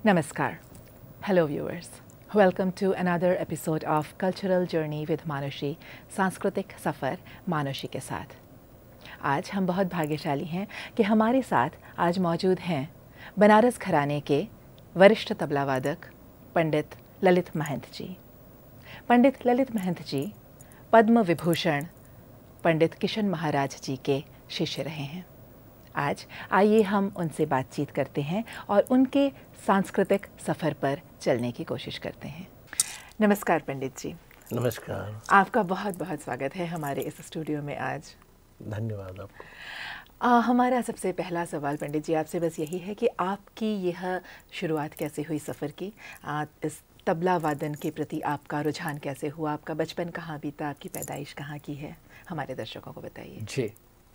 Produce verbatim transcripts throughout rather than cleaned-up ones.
Namaskar. Hello viewers. Welcome to another episode of Cultural Journey with मानुषी, सांस्कृतिक सफ़र मानुषी के साथ। आज हम बहुत भाग्यशाली हैं कि हमारे साथ आज मौजूद हैं बनारस घराने के वरिष्ठ तबला वादक पंडित ललित महंत जी। पंडित ललित महंत जी पद्म विभूषण पंडित किशन महाराज जी के शिष्य रहे हैं। आज आइए हम उनसे बातचीत करते हैं और उनके सांस्कृतिक सफ़र पर चलने की कोशिश करते हैं। नमस्कार पंडित जी। नमस्कार। आपका बहुत बहुत स्वागत है हमारे इस स्टूडियो में आज। धन्यवाद आपको। आ, हमारा सबसे पहला सवाल पंडित जी आपसे बस यही है कि आपकी यह शुरुआत कैसे हुई सफ़र की? आ, इस तबला वादन के प्रति आपका रुझान कैसे हुआ? आपका बचपन कहाँ बीता? आपकी पैदाइश कहाँ की है? हमारे दर्शकों को बताइए। जी,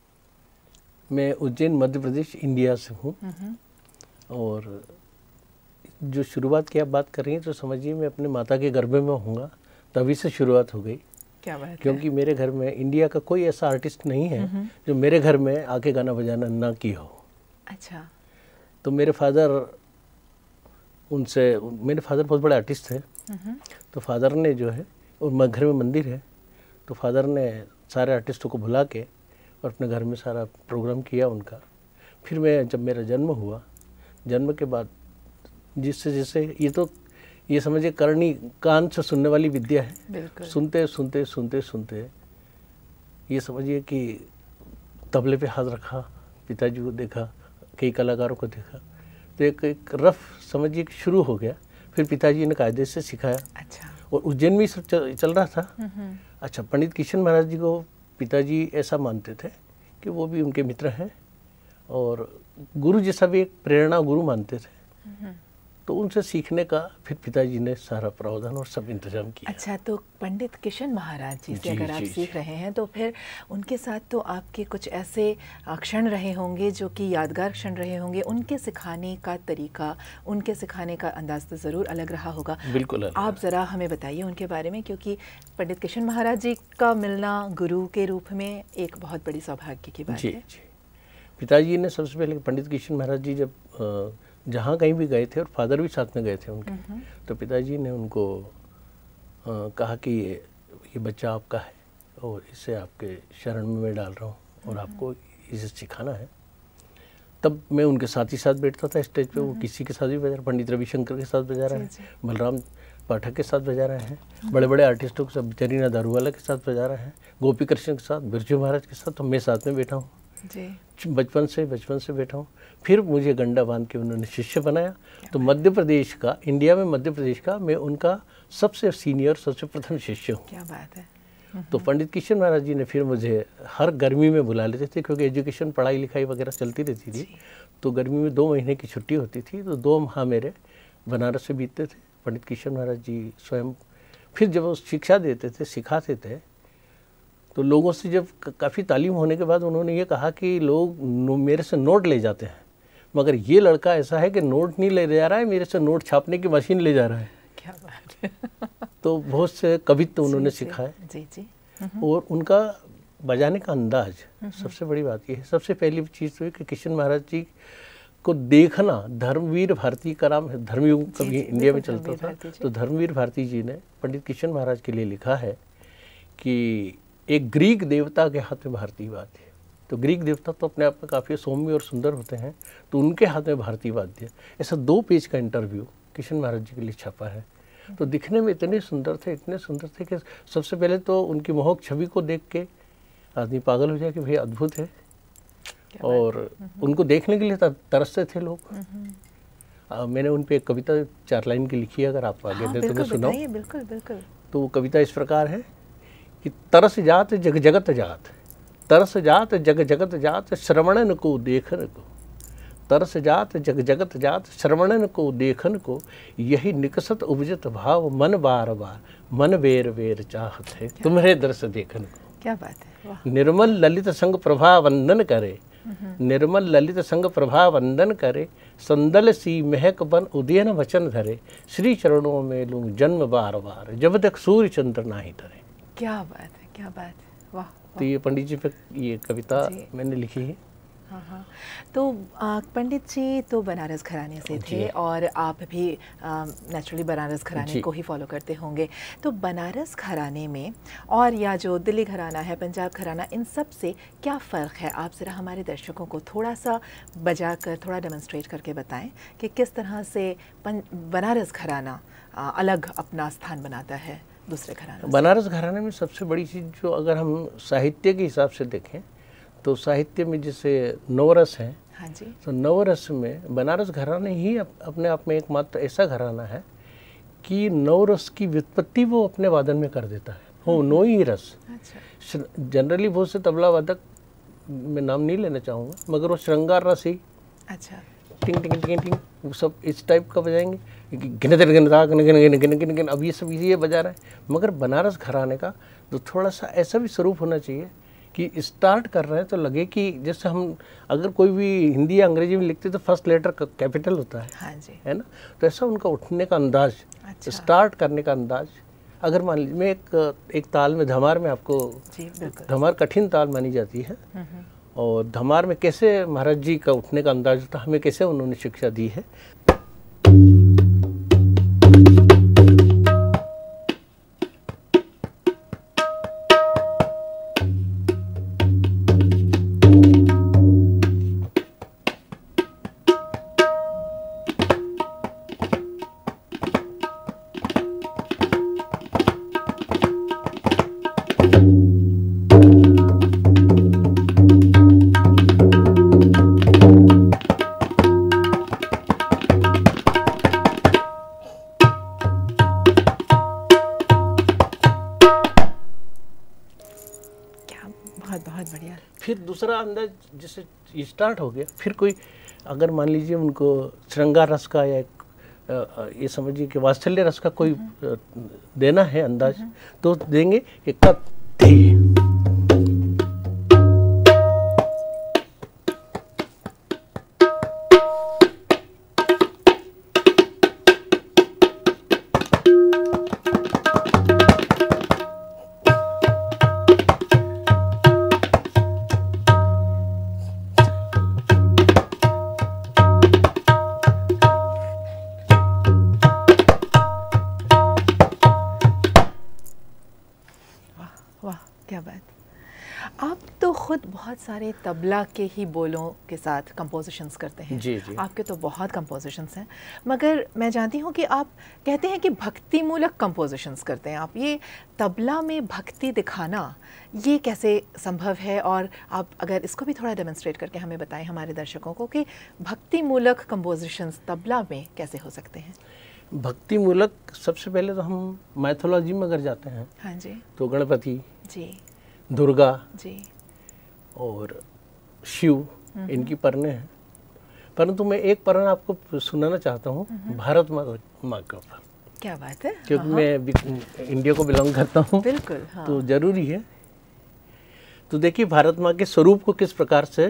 मैं उज्जैन मध्य प्रदेश इंडिया से हूँ और जो शुरुआत की आप बात कर रही हैं तो समझिए मैं अपने माता के गर्भ में होऊंगा तभी से शुरुआत हो गई। क्या बात है? क्योंकि मेरे घर में इंडिया का कोई ऐसा आर्टिस्ट नहीं है जो मेरे घर में आके गाना बजाना ना की हो। अच्छा। तो मेरे फादर उनसे मेरे फादर बहुत बड़े आर्टिस्ट थे। तो फादर ने जो है, और घर में मंदिर है, तो फादर ने सारे आर्टिस्टों को बुला के और अपने घर में सारा प्रोग्राम किया उनका। फिर मैं जब मेरा जन्म हुआ, जन्म के बाद जिससे जिससे ये तो ये समझिए करनी कान से सुनने वाली विद्या है। सुनते सुनते सुनते सुनते ये समझिए कि तबले पे हाथ रखा, पिताजी को देखा, कई कलाकारों को देखा, तो एक एक रफ समझिए कि शुरू हो गया। फिर पिताजी ने कायदे से सिखाया। अच्छा। और उज्जैन में सब चल, चल रहा था। अच्छा, पंडित किशन महाराज जी को पिताजी ऐसा मानते थे कि वो भी उनके मित्र हैं और गुरु जैसा भी एक प्रेरणा गुरु मानते थे। तो उनसे सीखने का फिर पिताजी ने सारा प्रावधान और सब इंतजाम किया। अच्छा, तो पंडित किशन महाराज जी से अगर आप सीख रहे हैं तो फिर उनके साथ तो आपके कुछ ऐसे क्षण रहे होंगे जो कि यादगार क्षण रहे होंगे। उनके सिखाने का तरीका, उनके सिखाने का अंदाज तो ज़रूर अलग रहा होगा। बिल्कुल। आप ज़रा हमें बताइए उनके बारे में, क्योंकि पंडित किशन महाराज जी का मिलना गुरु के रूप में एक बहुत बड़ी सौभाग्य की बात जी, है। जी। पिताजी ने सबसे पहले पंडित किशन महाराज जी जब जहाँ कहीं भी गए थे और फादर भी साथ में गए थे उनके, तो पिताजी ने उनको आ, कहा कि ये ये बच्चा आपका है और इसे आपके शरण में मैं डाल रहा हूँ और आपको इसे सिखाना है। तब मैं उनके साथ ही साथ बैठता था स्टेज पे। वो किसी के साथ भी बजा रहा, पंडित रविशंकर के साथ बजा रहा है, बलराम पाठक के साथ बजा रहे हैं, बड़े बड़े आर्टिस्टों के साथ, चरीना दारूवाला के साथ बजा रहे हैं, गोपी कृष्ण के साथ, बिरजू महाराज के साथ। तो मैं साथ में बैठा हूँ बचपन से बचपन से बैठा हूँ। फिर मुझे गंडा बांध के उन्होंने शिष्य बनाया। तो मध्य प्रदेश का, इंडिया में मध्य प्रदेश का मैं उनका सबसे सीनियर, सबसे प्रथम शिष्य हूँ। क्या बात है। तो पंडित किशन महाराज जी ने फिर मुझे हर गर्मी में बुला लेते थे, क्योंकि एजुकेशन, पढ़ाई लिखाई वगैरह चलती रहती थी। तो गर्मी में दो महीने की छुट्टी होती थी, तो दो माह मेरे बनारस से बीतते थे। पंडित किशन महाराज जी स्वयं फिर जब वो शिक्षा देते थे, सिखाते थे, तो लोगों से जब काफ़ी तालीम होने के बाद उन्होंने ये कहा कि लोग मेरे से नोट ले जाते हैं, मगर ये लड़का ऐसा है कि नोट नहीं ले जा रहा है, मेरे से नोट छापने की मशीन ले जा रहा है। क्या बात है। तो बहुत से कवित्व तो उन्होंने सिखाए। जी जी। और उनका बजाने का अंदाज, सबसे बड़ी बात ये है। सबसे पहली चीज़ तो है कि किशन महाराज जी को देखना, धर्मवीर भारती का नाम है, धर्मयुग कभी इंडिया में चलता था, तो धर्मवीर भारती जी ने पंडित किशन महाराज के लिए लिखा है कि एक ग्रीक देवता के हाथ में भारतीय वाद्य। तो ग्रीक देवता तो अपने आप में काफ़ी सौम्य और सुंदर होते हैं, तो उनके हाथ में भारतीय वाद्य। ऐसा दो पेज का इंटरव्यू किशन महाराज जी के लिए छपा है। तो दिखने में इतने सुंदर थे, इतने सुंदर थे कि सबसे पहले तो उनकी मोहक छवि को देख के आदमी पागल हो जाए कि भाई अद्भुत है। और उनको देखने के लिए तरसते थे लोग। आ, मैंने उन पर एक कविता चार लाइन की लिखी है, अगर आप आगे हाँ, दे तो मैं सुनाऊं। बिल्कुल बिल्कुल। तो वो कविता इस प्रकार है कि तरस जात जग जगत जात, तरस जात जग जगत जात, श्रवणन को देखन को, तरस जात जग जगत जात, श्रवणन को देखन को, यही निकसत उपजत भाव, मन बार बार मन बेर बेर चाहत है, तुम्हारे दर्श देखन को। क्या बात है। वाह। निर्मल ललित संग प्रभा वंदन करे, निर्मल ललित संग प्रभा वंदन करे, संदल सी महक बन उदयन वचन धरे, श्री चरणों में लूं जन्म बार बार, जब तक सूर्य चंद्र नाही धरे। क्या बात है, क्या बात है। वाह। तो ये पंडित जी पे ये कविता मैंने लिखी है। हाँ हाँ। तो आ, पंडित जी तो बनारस घराने से थे और आप भी नेचुरली बनारस घराने को ही फॉलो करते होंगे। तो बनारस घराने में और या जो दिल्ली घराना है, पंजाब घराना, इन सब से क्या फ़र्क है? आप ज़रा हमारे दर्शकों को थोड़ा सा बजा कर, थोड़ा डेमोन्स्ट्रेट करके बताएं कि किस तरह से बनारस घराना आ, अलग अपना स्थान बनाता है दूसरे घरानों से। बनारस घराने में सबसे बड़ी चीज़ जो अगर हम साहित्य के हिसाब से देखें तो साहित्य में जैसे नवरस हैं, हाँ जी, तो नवरस में बनारस घराना ही अप, अपने आप में एकमात्र ऐसा घराना है कि नवरस की व्युत्पत्ति वो अपने वादन में कर देता है, वो नो ही रस। अच्छा। जनरली बहुत से तबला वादक, मैं नाम नहीं लेना चाहूँगा, मगर वो श्रृंगार रस ही अच्छा टिंग टिंग टिंग टिंग वो सब इस टाइप का बजाएंगे, गिन गिन गिनता गिन गिन गिन गिन गिन गिन अब ये सब ये बजा रहे हैं। मगर बनारस घराने का तो थोड़ा सा ऐसा भी स्वरूप होना चाहिए कि स्टार्ट कर रहे हैं तो लगे कि जैसे हम अगर कोई भी हिंदी या अंग्रेजी में लिखते तो फर्स्ट लेटर कैपिटल होता है, हाँ जी, है ना। तो ऐसा उनका उठने का अंदाज, अच्छा। स्टार्ट करने का अंदाज। अगर मान लीजिए मैं एक एक ताल में धमार में आपको, धमार कठिन ताल मानी जाती है और धमार में कैसे महाराज जी का उठने का अंदाज होता है, हमें कैसे उन्होंने शिक्षा दी है। फिर दूसरा अंदाज जैसे स्टार्ट हो गया, फिर कोई अगर मान लीजिए उनको श्रृंगार रस का या ये समझिए कि वात्सल्य रस का कोई देना है अंदाज, तो देंगे कि कत्थे। क्या बात। आप तो खुद बहुत सारे तबला के ही बोलों के साथ कंपोजिशंस करते हैं। जी जी। आपके तो बहुत कंपोजिशंस हैं, मगर मैं जानती हूँ कि आप कहते हैं कि भक्ति मूलक कंपोजिशंस करते हैं आप। ये तबला में भक्ति दिखाना ये कैसे संभव है? और आप अगर इसको भी थोड़ा डेमोन्स्ट्रेट करके हमें बताएं हमारे दर्शकों को कि भक्ति मूलक कंपोजिशंस तबला में कैसे हो सकते हैं। भक्ति मूलक सबसे पहले तो हम माइथोलॉजी में अगर जाते हैं, हाँ जी, तो गणपति जी, दुर्गा जी और शिव, इनकी परने हैं। परंतु मैं एक परन आपको सुनाना चाहता हूँ भारत माँ के ऊपर। क्या बात है। क्योंकि हाँ। मैं इंडिया को बिलोंग करता हूँ, बिल्कुल, हाँ। तो जरूरी है। तो देखिए भारत माँ के स्वरूप को किस प्रकार से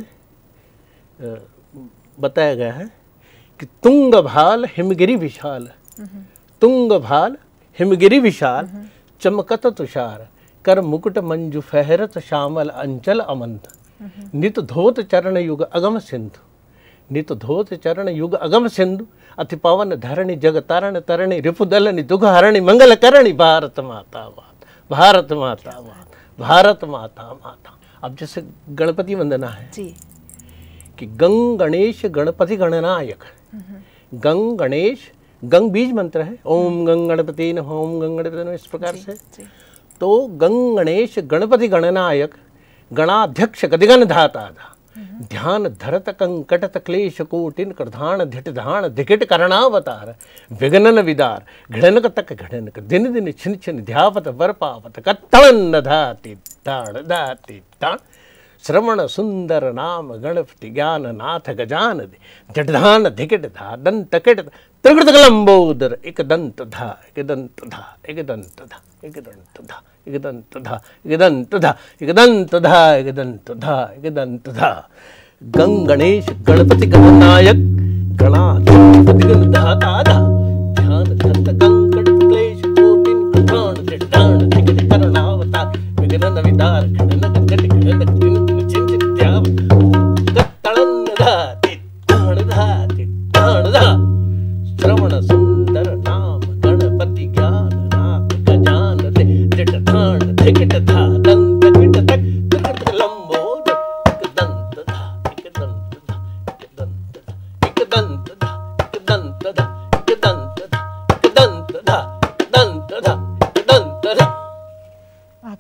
बताया गया है कि तुंग भाल हिमगिरी विशाल, तुंग भाल हिमगिरी विशाल, चमकत तुषार, कर मुकुट मंजु फहरत श्यामल अंचल अमंत, नित धोत चरण युग अगम सिंधु, नित धोत चरण युग अगम सिंधु, अति पावन धरणी जग तारण तरणी रिपुदलनि दुख हरणी मंगल करणी, भारत माता माता, भारत माता माता, भारत माता माता। अब जैसे गणपति वंदना है जी, कि गंग गणेश गणपति गणनायक, गंग गणेश, गंग बीज मंत्र है, ओम गंग गणपति नमः, ओम गंग गणपति नमः, इस प्रकार से। जी। तो गंग गणेश गणपति गणनायक, गणाध्यक्ष गदिगण धाता, ध्यान धरत कंकटत क्लेश कोटिन करधान धिट धान धिकिट करणावतार, विघ्नन विदार घृणक तक घृणक, दिन दिन छिन छिन ध्यावत वर पावत, कत्तन धाति ताण धाति ताण, श्रवण सुंदर नाम गणपति ज्ञान नाथ गजान दे, जडधान धिकिट धा दंत किट त्रिकृत लंबोदर, एक दंत धा एक दंत धा एक दंत धा एक दंत धा एक दंत धा एक दंत धा एक दंत धा एक दंत धा एक दंत धा। गंग गणेश गणपति गणनायक, गणाधिपति धाता, ध्यान धरत कंकट क्लेश कोटिन प्रधान जटान टिकट करणावतार, विघ्न विदार घृणक जट घृणक दिन दिन चिंतित ध्यावत, कत्तल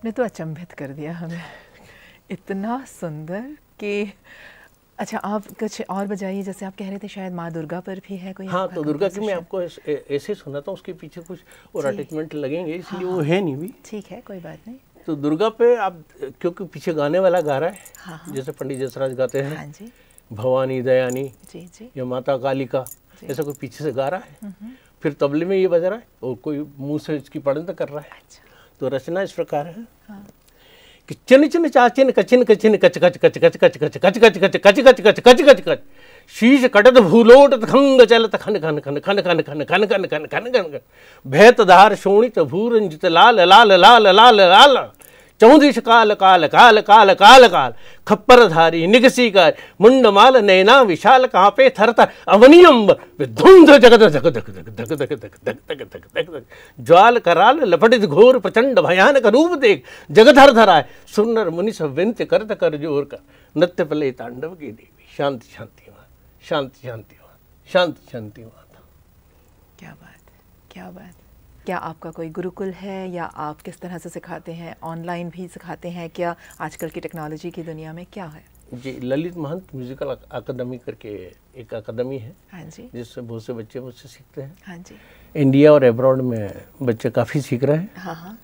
आपने तो अचंभित कर दिया हमें, इतना सुंदर कि अच्छा आप कुछ और बजाइए, जैसे आप कह रहे थे शायद माँ दुर्गा पर भी है कोई। हाँ, तो दुर्गा की मैं आपको ऐसे सुनाता हूँ, उसके पीछे कुछ और अटैचमेंट लगेंगे, इसलिए हाँ, वो है नहीं भी। ठीक है, कोई बात नहीं। तो दुर्गा पे आप, क्योंकि पीछे गाने वाला गा रहा है, हाँ, हाँ, जैसे पंडित जसराज गाते हैं, हाँ जी, भवानी दयानी जी जी, या माता कालिका, ऐसा कोई पीछे से गा रहा है, फिर तबले में ये बज रहा है और कोई मुंह से इसकी पढ़ंत कर रहा है। अच्छा। तो रचना इस प्रकार है हाँ। कि चिन चिन चाचिन कचिन कचिन कच कच कच कच कच कच कच कच कच कच कच कच कच कच कच शीश कटत भूलोट खंग चलत खन खन खन खन खन खन खन खन खन खन खन भैत धार शोणित भूरंजित लाल लाल लाल लाल लाल चौदिश काल काल काल काल काल काल खप्पर धारी निगसी का मुंडमाल नैना विशाल कांपे थर थर अवनियम विधुंध जगत जग धक धक धक धक धक धक धक धक धक धक ज्वाल कराल लपटित घोर प्रचंड भयानक रूप देख जगधर धराए सुनर मुनि सब विनती करत कर जोर का नृत्य पले तांडव की देवी शांति शांति माँ शांति शांति माँ शांति शांति माता। क्या बात, क्या बात। क्या आपका कोई गुरुकुल है या आप किस तरह से सिखाते हैं? ऑनलाइन भी सिखाते हैं क्या आजकल की टेक्नोलॉजी की दुनिया में, क्या है? जी, ललित महंत म्यूजिकल अकादमी करके एक अकादमी है। हाँ जी, जिससे बहुत से बच्चे मुझसे सीखते हैं। हाँ जी, इंडिया और अब्रॉड में बच्चे काफ़ी सीख रहे हैं। हाँ हाँ।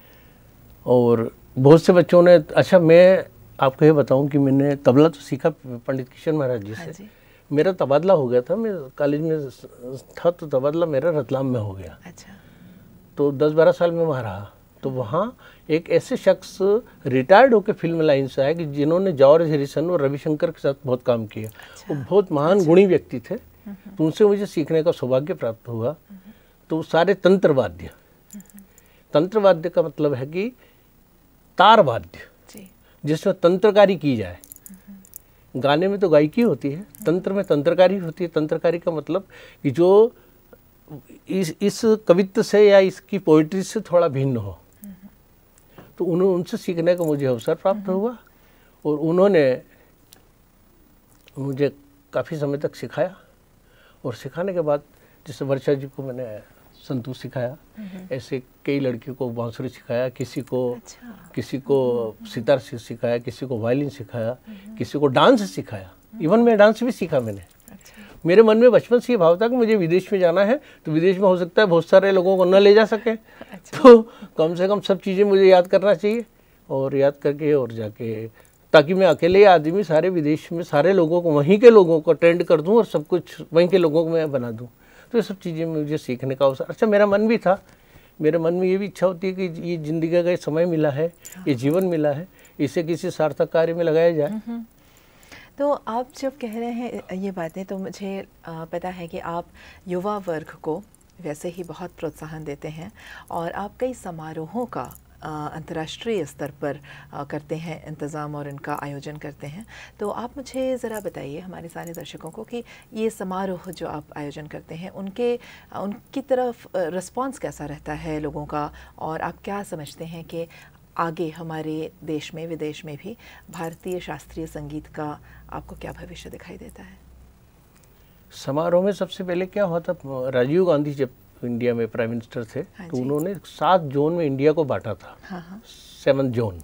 और बहुत से बच्चों ने, अच्छा मैं आपको ये बताऊं कि मैंने तबला तो सीखा पंडित किशन महाराज जी से। जी। मेरा तबादला हो गया था, मैं कॉलेज में था तो तबादला मेरा रतलाम में हो गया। अच्छा। तो दस बारह साल में वहाँ रहा। तो वहाँ एक ऐसे शख्स रिटायर्ड होकर फिल्म लाइन से आए कि जिन्होंने जॉर्ज हैरिसन और रविशंकर के साथ बहुत काम किया। अच्छा। वो बहुत महान अच्छा। गुणी व्यक्ति थे। तो उनसे मुझे सीखने का सौभाग्य प्राप्त हुआ। तो सारे तंत्र वाद्य, तंत्र वाद्य का मतलब है कि तार वाद्य जिसमें तंत्रकारी की जाए। गाने में तो गायकी होती है, तंत्र में तंत्रकारी होती है। तंत्रकारी का मतलब कि जो इस इस कवित्व से या इसकी पोइट्री से थोड़ा भिन्न हो। तो उन्होंने उनसे सीखने का मुझे अवसर प्राप्त हुआ और उन्होंने मुझे काफ़ी समय तक सिखाया। और सिखाने के बाद जैसे वर्षा जी को मैंने संतूर सिखाया, ऐसे कई लड़कियों को बांसुरी सिखाया, किसी को अच्छा। किसी को सितार सिखाया, किसी को वायलिन सिखाया, किसी को डांस सिखाया। इवन मैं डांस भी सीखा मैंने। अच्छा। मेरे मन में बचपन से ये भाव था कि मुझे विदेश में जाना है, तो विदेश में हो सकता है बहुत सारे लोगों को न ले जा सके। अच्छा। तो कम से कम सब चीज़ें मुझे याद करना चाहिए और याद करके और जाके, ताकि मैं अकेले आदमी सारे विदेश में सारे लोगों को, वहीं के लोगों को ट्रेंड कर दूं और सब कुछ वहीं के लोगों को मैं बना दूं। तो ये सब चीज़ें मुझे सीखने का अवसर, अच्छा मेरा मन भी था, मेरे मन में ये भी इच्छा होती है कि ये ज़िंदगी का समय मिला है, ये जीवन मिला है, इसे किसी सार्थक कार्य में लगाया जाए। तो आप जब कह रहे हैं ये बातें, तो मुझे पता है कि आप युवा वर्ग को वैसे ही बहुत प्रोत्साहन देते हैं और आप कई समारोहों का अंतर्राष्ट्रीय स्तर पर करते हैं इंतज़ाम और इनका आयोजन करते हैं। तो आप मुझे ज़रा बताइए, हमारे सारे दर्शकों को, कि ये समारोह जो आप आयोजन करते हैं उनके उनकी तरफ रिस्पांस कैसा रहता है लोगों का, और आप क्या समझते हैं कि आगे हमारे देश में विदेश में भी भारतीय शास्त्रीय संगीत का आपको क्या भविष्य दिखाई देता है? समारोह में सबसे पहले क्या हुआ था, राजीव गांधी जब इंडिया में प्राइम मिनिस्टर थे, हाँ तो उन्होंने सात जोन में इंडिया को बांटा था। हाँ हाँ। Seven zone.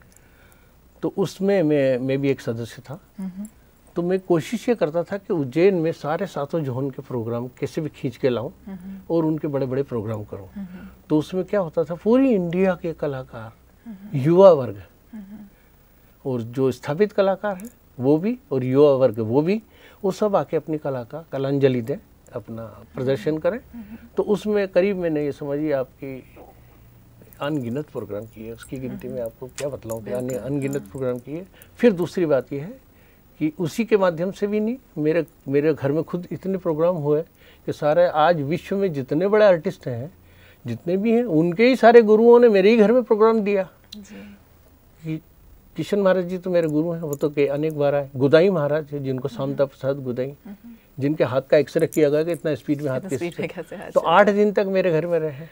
तो उसमें मैं मैं भी एक सदस्य था। तो मैं कोशिश ये करता था कि उज्जैन में सारे सातों जोन के प्रोग्राम कैसे भी खींच के लाऊं और उनके बड़े बड़े प्रोग्राम करूं। तो उसमें क्या होता था, पूरी इंडिया के कलाकार, युवा वर्ग और जो स्थापित कलाकार हैं वो भी और युवा वर्ग वो भी, वो सब आके अपनी कला का कलांजलि दें, अपना प्रदर्शन करें। तो उसमें करीब मैंने ये समझिए आपकी अनगिनत प्रोग्राम किए, उसकी गिनती में आपको क्या बतलाऊं कि अनगिनत प्रोग्राम किए। फिर दूसरी बात ये है कि उसी के माध्यम से भी नहीं, मेरे मेरे घर में खुद इतने प्रोग्राम हुए कि सारे आज विश्व में जितने बड़े आर्टिस्ट हैं, जितने भी हैं, उनके ही सारे गुरुओं ने मेरे ही घर में प्रोग्राम दिया। कि किशन महाराज जी तो मेरे गुरु हैं, वो तो के अनेक बार आए। गुदाई महाराज है, जिनको शांता प्रसाद गुदाई, जिनके हाथ का एक्सरे किया गया कि इतना स्पीड में हाथ कैसे, तो आठ दिन तक मेरे घर में रहे।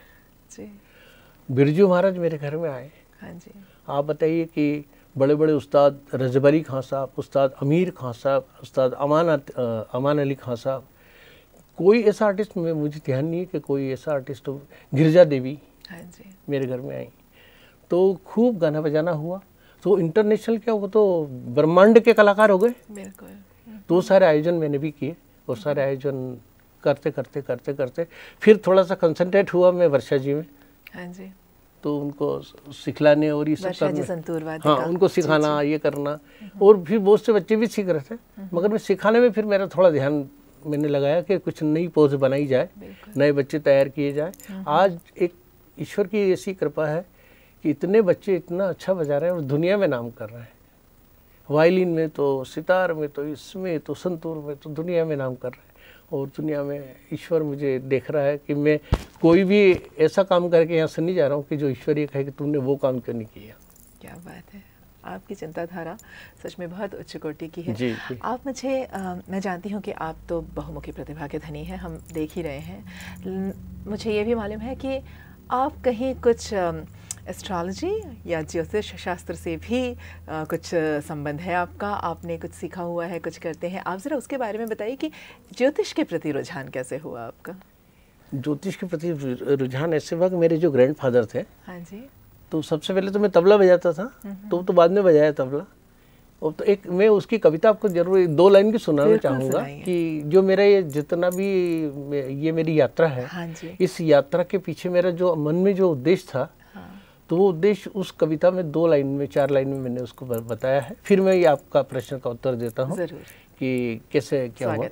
बिरजू महाराज मेरे घर में आए। हाँ जी। आप बताइए कि बड़े बड़े उस्ताद रजबरी खां साहब, उस्ताद अमीर खां साहब, उस्ताद अमान अमान अली खां साहब, कोई ऐसा आर्टिस्ट में मुझे ध्यान नहीं है कि कोई ऐसा आर्टिस्ट हो। गिरजा देवी हाँ जी मेरे घर में आई। तो खूब गाना बजाना हुआ, तो इंटरनेशनल क्या, वो तो ब्रह्मांड के कलाकार हो गए। बिल्कुल। तो वो सारे आयोजन मैंने भी किए, और सारे आयोजन करते करते करते करते फिर थोड़ा सा कंसंट्रेट हुआ मैं वर्षा जी में। हाँ जी। तो उनको सिखलाने और ये सब करना, हाँ उनको सिखाना, ये करना, और फिर बहुत से बच्चे भी सीख रहे थे, मगर मैं सिखाने में फिर मेरा थोड़ा ध्यान मैंने लगाया कि कुछ नई पोज बनाई जाए, नए बच्चे तैयार किए जाए। आज एक ईश्वर की ऐसी कृपा है कि इतने बच्चे इतना अच्छा बजा रहे हैं और दुनिया में नाम कर रहे हैं। वायलिन में तो, सितार में तो, इसमें तो, संतूर में तो दुनिया में नाम कर रहे हैं। और दुनिया में ईश्वर मुझे देख रहा है कि मैं कोई भी ऐसा काम करके यहाँ से नहीं जा रहा हूँ कि जो ईश्वर ये कहे कि तुमने वो काम क्यों नहीं किया। क्या बात है, आपकी चिंताधारा सच में बहुत उच्च कोटि की है। जी, जी। आप मुझे आ, मैं जानती हूँ कि आप तो बहुमुखी प्रतिभा के धनी हैं, हम देख ही रहे हैं। मुझे ये भी मालूम है कि आप कहीं कुछ एस्ट्रोलॉजी या ज्योतिष शास्त्र से भी आ, कुछ संबंध है आपका, आपने कुछ सीखा हुआ है, कुछ करते हैं आप, ज़रा उसके बारे में बताइए कि ज्योतिष के प्रति रुझान कैसे हुआ आपका? ज्योतिष के प्रति रुझान ऐसे हुआ कि मेरे जो ग्रैंडफादर थे, हाँ जी, तो सबसे पहले तो मैं तबला बजाता था, तो तो बाद में बजाया तबला। और तो एक मैं उसकी कविता आपको जरूर दो लाइन की सुनाना चाहूँगा कि जो मेरा ये जितना भी ये मेरी यात्रा है, हाँ जी, इस यात्रा के पीछे मेरा जो मन में जो उद्देश्य था, तो वो उद्देश्य उस कविता में दो लाइन में, चार लाइन में मैंने उसको बताया है। फिर मैं ये आपका प्रश्न का उत्तर देता हूँ कि कैसे क्या हुआ।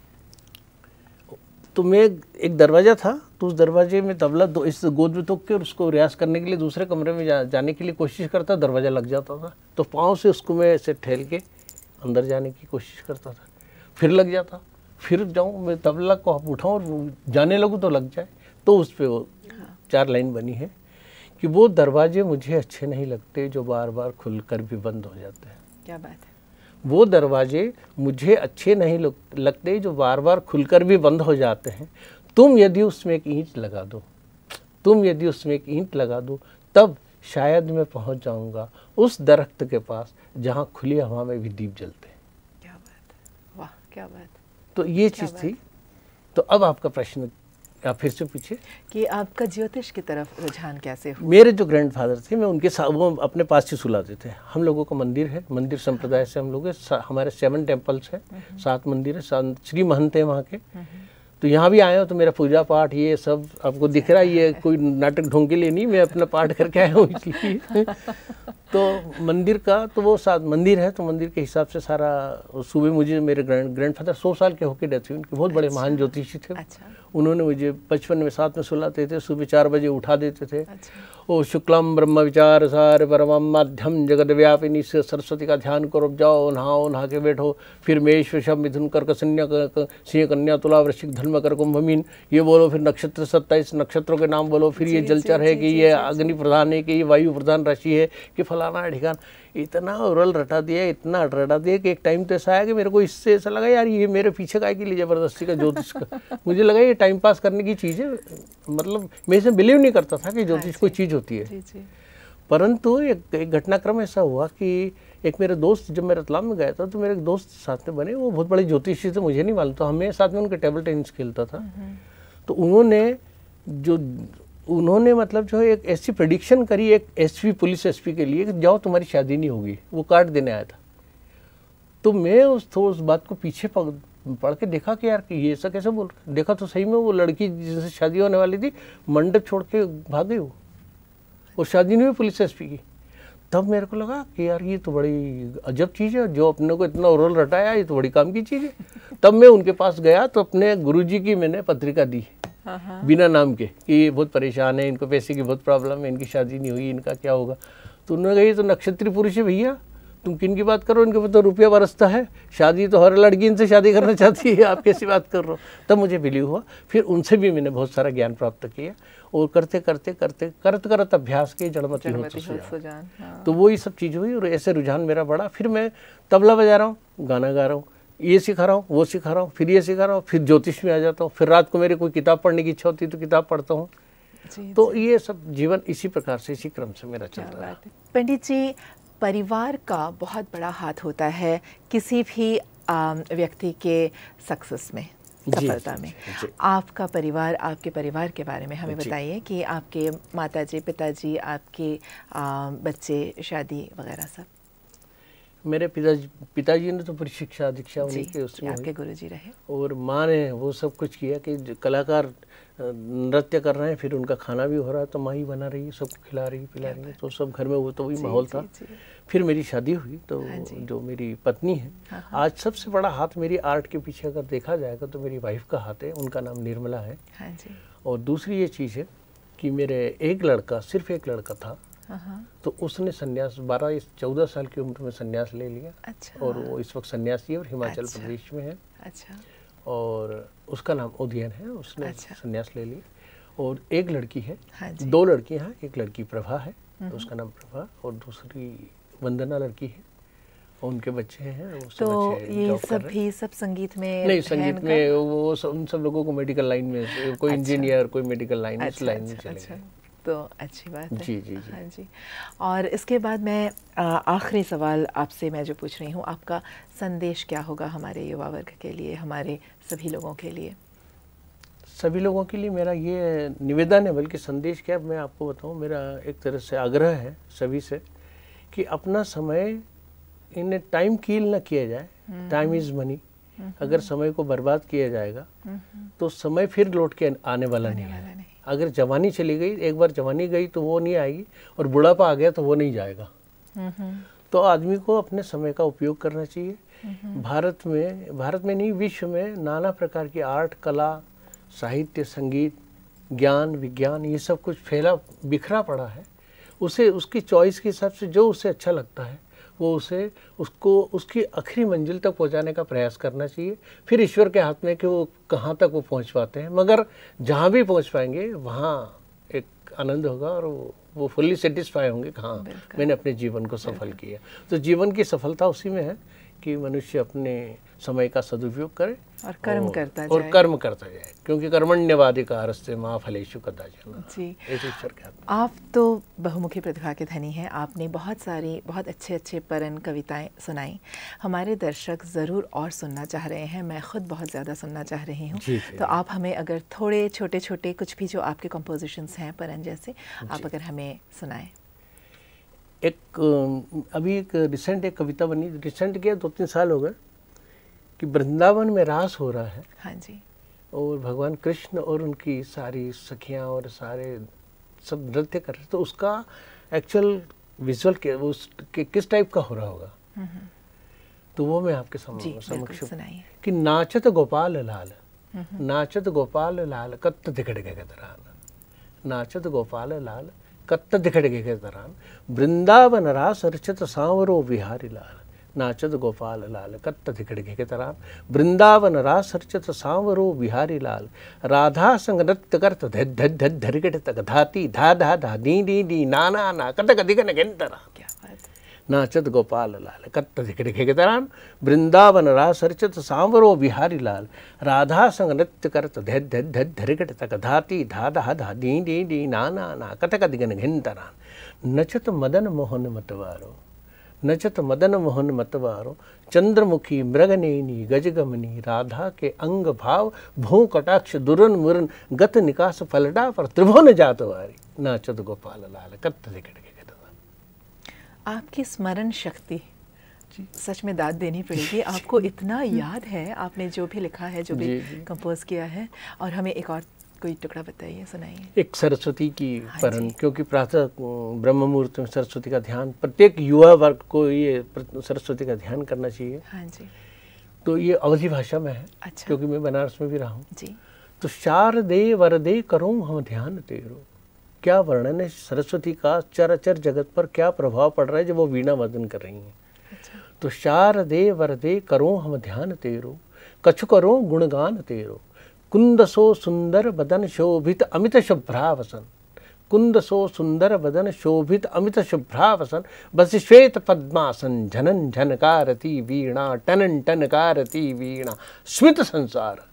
तो मैं एक दरवाज़ा था, तो उस दरवाजे में तबला दो इस गोद में थोक के और उसको रियाज करने के लिए दूसरे कमरे में जा, जाने के लिए कोशिश करता, दरवाज़ा लग जाता था, तो पाँव से उसको मैं ऐसे ठेल के अंदर जाने की कोशिश करता था, फिर लग जाता, फिर जाऊँ मैं तबला को उठाऊँ और जाने लगूँ तो लग जाए। तो उस पर वो चार लाइन बनी है कि वो दरवाजे मुझे अच्छे नहीं लगते जो बार बार खुलकर भी बंद हो जाते हैं। क्या बात है। वो दरवाजे मुझे अच्छे नहीं लगते जो बार बार खुलकर भी बंद हो जाते हैं। तुम यदि उसमें एक ईंट लगा दो, तुम यदि उसमें एक ईंट लगा दो, तब शायद मैं पहुंच जाऊंगा उस दरख्त के पास जहां खुली हवा में भी दीप जलते हैं। क्या बात है, वाह क्या बात। तो ये चीज़ थी। तो अब आपका प्रश्न आप फिर से पूछिए कि आपका ज्योतिष की तरफ रुझान कैसे हुआ? मेरे जो ग्रैंडफादर थे, मैं उनके साथ वो अपने पास ही सुलाते थे। हम लोगों का मंदिर है, मंदिर संप्रदाय से हम लोग है, हमारे सेवन टेम्पल्स है, सात मंदिर है, श्री महंत है वहाँ के। तो यहाँ भी आया हूँ तो मेरा पूजा पाठ ये सब आपको दिख रहा है, ये कोई नाटक ढोंग के लिए नहीं, मैं अपना पाठ करके आया हूँ इसलिए। तो मंदिर का तो वो साथ मंदिर है, तो मंदिर के हिसाब से सारा सुबह मुझे मेरे ग्रैंड ग्रैंडफादर सौ साल के होके डेथ हुई उनके, बहुत बड़े महान ज्योतिषी थे। अच्छा। उन्होंने मुझे बचपन में साथ में सुलाते थे, सुबह चार बजे उठा देते थे। ओ शुक्लम ब्रह्म विचार सार परमम माध्यम जगत व्यापिनी से सरस्वती का ध्यान करो, जाओ नहाओ, नहा के बैठो, फिर मेष वृषभ मिथुन कर्क कन्या सिंह कन्या तुला वृश्चिक धर्म कर कुंभ मीन, ये बोलो, फिर नक्षत्र सत्ताईस नक्षत्रों के नाम बोलो, फिर ये जलचर है कि ये अग्नि प्रधान है कि ये वायु प्रधान राशि है कि फलाना ठिकान। इतना उरल रटा दिया, इतना रटा दिया कि एक टाइम तो ऐसा आया कि मेरे को इससे ऐसा लगा यार ये मेरे पीछे काय के लिए ज़बरदस्ती का ज्योतिष का। मुझे लगा ये टाइम पास करने की चीज़ है, मतलब मैं इसे बिलीव नहीं करता था कि ज्योतिष कोई चीज़ होती है। जी जी। परंतु एक, एक घटनाक्रम ऐसा हुआ कि एक मेरे दोस्त, जब मैं रतलाम में गया था तो मेरे एक दोस्त साथ में बने, वो बहुत बड़े ज्योतिषी थे, मुझे नहीं मालूम था, हमें साथ में उनके टेबल टेनिस खेलता था। तो उन्होंने जो उन्होंने मतलब जो है एक ऐसी प्रेडिक्शन करी एक एसपी पुलिस एसपी के लिए कि जाओ तुम्हारी शादी नहीं होगी, वो कार्ड देने आया था। तो मैं उस तो उस बात को पीछे पढ़ के देखा कि यार ये ऐसा कैसे बोल रहा है। देखा तो सही में वो लड़की जिनसे शादी होने वाली थी मंडप छोड़ के भाग गई वो, और शादी नहीं हुई पुलिस एसपी की। तब मेरे को लगा कि यार ये तो बड़ी अजब चीज़ है, जो अपने को इतना ओरल रटाया ये तो बड़ी काम की चीज़ है। तब मैं उनके पास गया तो अपने गुरुजी की मैंने पत्रिका दी बिना नाम के कि ये बहुत परेशान है, इनको पैसे की बहुत प्रॉब्लम है, इनकी शादी नहीं हुई, इनका क्या होगा। तो उन्होंने कहा ये तो नक्षत्री पुरुष है भैया, तुम किन की बात करो, इनके पास तो रुपया बरसता है, शादी तो हर लड़की इनसे शादी करना चाहती है, आप कैसी बात कर रहे हो। तब मुझे बिलीव हुआ। फिर उनसे भी मैंने बहुत सारा ज्ञान प्राप्त किया, और करते करते करते करत करत अभ्यास के जड़मती हो सुजान। तो वो ये सब चीज़ हुई और ऐसे रुझान मेरा बढ़ा। फिर मैं तबला बजा रहा हूँ, गाना गा रहा हूँ, ये सिखा रहा हूँ, वो सिखा रहा हूँ, फिर ये सिखा रहा हूँ, फिर ज्योतिष में आ जाता हूँ, फिर रात को मेरे कोई किताब पढ़ने की इच्छा होती है तो किताब पढ़ता हूँ। तो ये सब जीवन इसी प्रकार से, इसी क्रम से मेरा चल रहा है। पंडित जी, परिवार का बहुत बड़ा हाथ होता है किसी भी व्यक्ति के सक्सेस में, सफलता में। आपका परिवार, आपके परिवार के बारे में हमें बताइए कि आपके माताजी, पिताजी, आपके आ, बच्चे, शादी वगैरह सब। मेरे पिताजी पिताजी ने तो पूरी शिक्षा दीक्षा उन्हीं के उसमें आपके गुरुजी रहे, और माँ ने वो सब कुछ किया कि कलाकार नृत्य कर रहे हैं, फिर उनका खाना भी हो रहा है तो माँ ही बना रही है, सबको खिला रही पिला रही है, तो सब घर में वो तो वही माहौल था। जी, जी। फिर मेरी शादी हुई तो जो मेरी पत्नी है, आज सबसे बड़ा हाथ मेरी आर्ट के पीछे अगर देखा जाएगा तो मेरी वाइफ का हाथ है, उनका नाम निर्मला है। और दूसरी ये चीज़ है कि मेरे एक लड़का, सिर्फ एक लड़का था, तो उसने सन्यास बारह चौदह साल की उम्र में सन्यास ले लिया। अच्छा। और वो इस वक्त सन्यासी है और हिमाचल अच्छा। प्रदेश में है। अच्छा। और उसका नाम उदयन है, उसने अच्छा। सन्यास ले लिया। और एक लड़की है, हाँ जी। दो लड़कियां हैं, एक लड़की प्रभा है, तो उसका नाम प्रभा, और दूसरी वंदना लड़की है, और उनके बच्चे हैं। वो सब तो ये सब भी सब संगीत में नहीं, संगीत में वो सब, उन सब लोगों को मेडिकल लाइन में, कोई इंजीनियर, कोई मेडिकल लाइन, इस लाइन में चले गए, तो अच्छी बात है। जी जी जी। हाँ जी। और इसके बाद मैं आखिरी सवाल आपसे मैं जो पूछ रही हूँ, आपका संदेश क्या होगा हमारे युवा वर्ग के लिए, हमारे सभी लोगों के लिए? सभी लोगों के लिए मेरा ये निवेदन है, बल्कि संदेश क्या मैं आपको बताऊँ, मेरा एक तरह से आग्रह है सभी से कि अपना समय इन्हें टाइम कील न किया जाए। Time is money. अगर समय को बर्बाद किया जाएगा तो समय फिर लौट के आने वाला नहीं है। अगर जवानी चली गई, एक बार जवानी गई तो वो नहीं आएगी, और बुढ़ापा आ गया तो वो नहीं जाएगा। तो आदमी को अपने समय का उपयोग करना चाहिए। भारत में भारत में नहीं, विश्व में नाना प्रकार की आर्ट, कला, साहित्य, संगीत, ज्ञान, विज्ञान, ये सब कुछ फैला बिखरा पड़ा है। उसे उसकी चॉइस के हिसाब से जो उसे अच्छा लगता है वो उसे उसको उसकी आखिरी मंजिल तक पहुंचाने का प्रयास करना चाहिए। फिर ईश्वर के हाथ में कि वो कहाँ तक वो पहुंच पाते हैं, मगर जहाँ भी पहुंच पाएंगे वहाँ एक आनंद होगा और वो वो फुल्ली सेटिस्फाई होंगे कि हाँ मैंने अपने जीवन को सफल किया। तो जीवन की सफलता उसी में है कि मनुष्य अपने समय का सदुपयोग करे और कर्म और, करता जाए और कर्म करता जाए, क्योंकि कर्मण्यवाधिकारस्ते मा फलेषु कदाचन। जी, ईश्वर के हाथ। आप तो बहुमुखी प्रतिभा के धनी हैं। आपने बहुत सारी बहुत अच्छे अच्छे परन कविताएं सुनाई। हमारे दर्शक ज़रूर और सुनना चाह रहे हैं, मैं खुद बहुत ज़्यादा सुनना चाह रही हूँ। तो आप हमें अगर थोड़े छोटे छोटे कुछ भी जो आपके कंपोजिशंस हैं परन जैसे, आप अगर हमें सुनाएं। एक अभी एक रिसेंट एक कविता बनी, रिसेंट क्या दो तीन साल हो गए, कि वृंदावन में रास हो रहा है। हाँ जी। और भगवान कृष्ण और उनकी सारी सखियां और सारे सब नृत्य कर रहे, तो उसका एक्चुअल विजुअल के वो कि, किस टाइप का हो रहा होगा, तो वो मैं आपके समक्ष कि नाचत गोपाल लाल, नाचत गोपाल लाल कत्त दिखड़ के दरान, नाचत गोपाल लाल कत्त दिखड़ के दरान, वृंदावन रास रचत सांवरो बिहारी लाल, नाचत गोपाल लाल कत्त दिखड़ के दरान, वृंदावन रास रचत सांवरो बिहारी लाल, राधा संग नृत्य करत धध धध धध धरगट तक धाती धा धा धा दी दी दी नाना ना कतक दिगन गेंतरा, नाचत गोपाल लाल कत्त दिखड़ के दरान, वृंदावन रास रचत सांवरो बिहारी लाल, राधा संग नृत्य करत धध धध धध धरगट तक धाती धा धा धा दी दी दी नाना ना कतक दिगन गेंतरा, नचत मदन मोहन मतवारो, नचत मदन मोहन मतवारो, चंद्रमुखी मृगनेनी गजगमनी, राधा के अंग भाव भू कटाक्ष दुरन मुरन गत निकास पलटा पर त्रिभुवन जातवारी, नाचत गोपाल लाल कत्त दिखड़ के। आपकी स्मरण शक्ति सच में दाद देनी पड़ेगी। आपको इतना याद है, आपने जो भी लिखा है, जो भी कंपोज किया है। और हमें एक और कोई टुकड़ा बताइए, सुनाइए। एक सरस्वती की परन, क्योंकि प्रातः ब्रह्म मुहूर्त में सरस्वती का ध्यान, प्रत्येक युवा वर्ग को ये सरस्वती का ध्यान करना चाहिए। हाँ जी। तो ये अवधी भाषा में है। अच्छा। क्योंकि मैं बनारस में भी रहा हूँ जी। तो शारदे वरदे करूँ हम ध्यान तेरो, क्या वर्णन है सरस्वती का चराचर जगत पर, क्या प्रभाव पड़ रहा है जब वो वीणा वादन कर रही हैं। अच्छा। तो शारदे वरदे करो हम ध्यान तेरो, कछु करो गुणगान तेरो, कुंद सो सुंदर बदन शोभित अमित शुभ्रावसन, कुंद सो सुंदर बदन शोभित अमित शुभ्रावसन, बस श्वेत पद्मासन झनन झनकारती वीणा, टनन टनकारती वीणा, स्मित संसार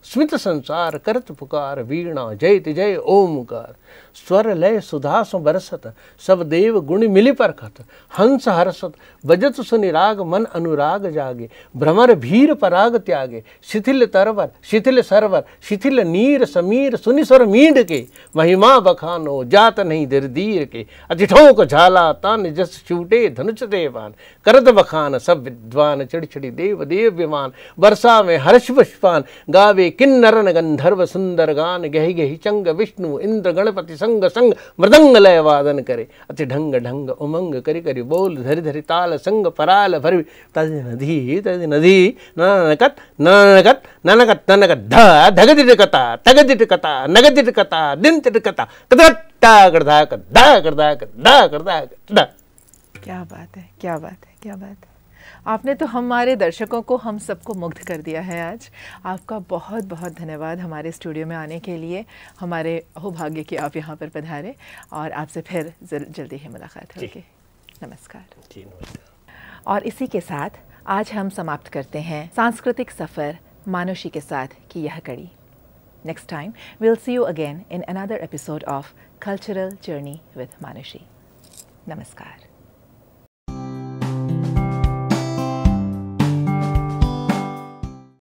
स्मित संसार करत पुकार, वीणा जयति जय ओमकार। स्वर लय सुधा सो बरसत, सब देव गुण मिलि परखत। हंस हर्षत बजत सुनि राग, मन अनुराग जागे। भ्रमर भीर पराग त्यागे, शिथिल तरवर शिथिल सरवर, शिथिल नीर समीर सुनि स्वर मीड के। महिमा बखानो जात नहीं दिरदीर के, अतिठोक झाला तान जस छूटे धनुष देवान। करत बखान सब विद्वान, चिड़ चिड़ी देव देव विमान। वर्षा में हर्ष पुष्पान, गावे किन्नरन गंधर्व सुंदर गान। गहि गहि चंग विष्णु इंद्र गणपति संग संग, मृदंग लय वादन करे। अति ढंग ढंग उमंग करि करि बोल, धरि धरि ताल संग पराल भरि। तदि नदी तदि नदी, ननकत ननकत ननकत ननकत, ध धगदिट कता तगदिट कता नगदिट कता दिन तिट कता, कदटा करदा कदा करदा कदा करदा कदा। क्या बात है, क्या बात है, क्या बात है। आपने तो हमारे दर्शकों को, हम सबको मुग्ध कर दिया है आज। आपका बहुत बहुत धन्यवाद हमारे स्टूडियो में आने के लिए। हमारे अहोभाग्य कि आप यहाँ पर पधारे, और आपसे फिर जल्दी ही मुलाकात होगी। नमस्कार। जी नमस्कार। और इसी के साथ आज हम समाप्त करते हैं सांस्कृतिक सफ़र मानुषी के साथ की यह कड़ी। Next time we will see you again in another episode of cultural journey with Manushi. नमस्कार।